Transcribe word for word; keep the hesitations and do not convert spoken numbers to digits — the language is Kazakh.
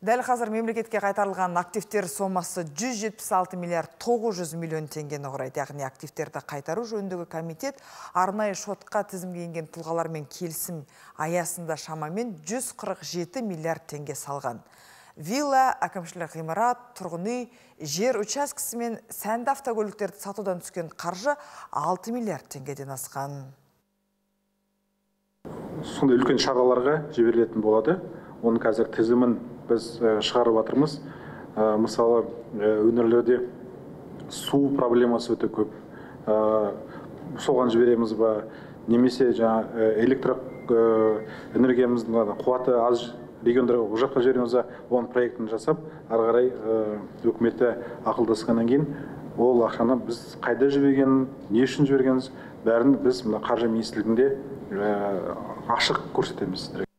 Дәл қазір мемлекетке қайтарылған активтер сомасы жүз жетпіс алты миллиард тоғыз жүз миллион теңгені құрайды. Яғни активтерді қайтару жөніндегі комитет арнайы шотқа тізімге енген тұлғалармен келісім аясында шамамен жүз қырық жеті миллиард теңге салған. Вилла, әкімшілік ғимарат, тұрғын үй, жер учаскесі мен сәнді автокөліктерді сатудан түскен қаржы алты миллиард теңгеден асқан. Сондай үлкен шараларға жіберілетін болады. Оның қазір тізімін біз шығарып жатырмыз. Мысалы, өңірлерде су проблемасы өте көп. Соған жібереміз ба, немесе жаңа электр энергиямыздың қуаты аз региондарға ол жаққа жібереміз ба, оның проектін жасап, ары қарай үкіметті ақылдасқаннан кейін ол ақшаны біз қайда жібергенін, не үшін жібергеніміз бәрін біз қаржы министрлігінде ашық көрсетеміз.